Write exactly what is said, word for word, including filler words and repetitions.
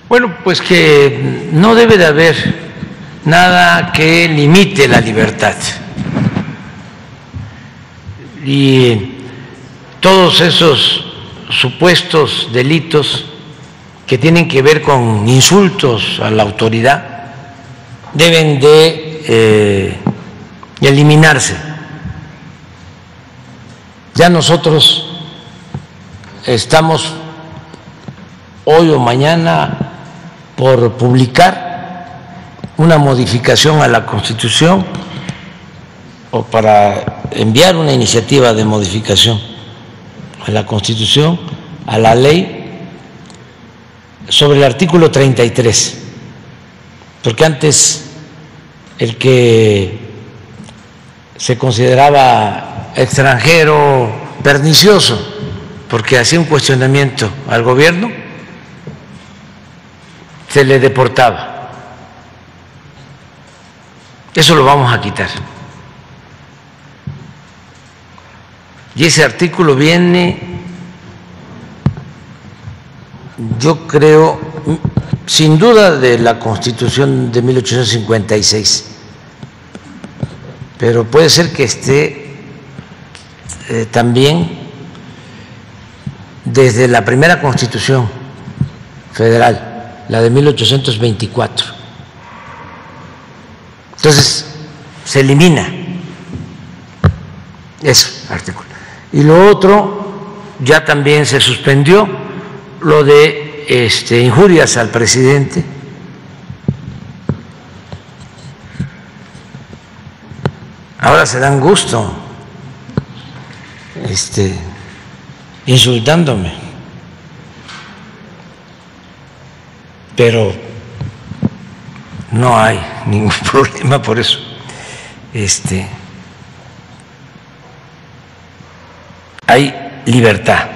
Bueno, pues que no debe de haber nada que limite la libertad. Y todos esos supuestos delitos que tienen que ver con insultos a la autoridad deben de eh, eliminarse. Ya nosotros estamos hoy o mañana por publicar una modificación a la Constitución o para enviar una iniciativa de modificación a la Constitución, a la ley, sobre el artículo treinta y tres, porque antes el que se consideraba extranjero pernicioso porque hacía un cuestionamiento al gobierno, se le deportaba. Eso lo vamos a quitar. Y ese artículo viene, yo creo, sin duda de la Constitución de mil ochocientos cincuenta y seis, pero puede ser que esté eh, también desde la primera Constitución federal, la de mil ochocientos veinticuatro. Entonces, se elimina ese artículo. Y lo otro, ya también se suspendió, lo de este, injurias al presidente. Ahora se dan gusto este, insultándome, pero no hay ningún problema por eso. Este, hay libertad.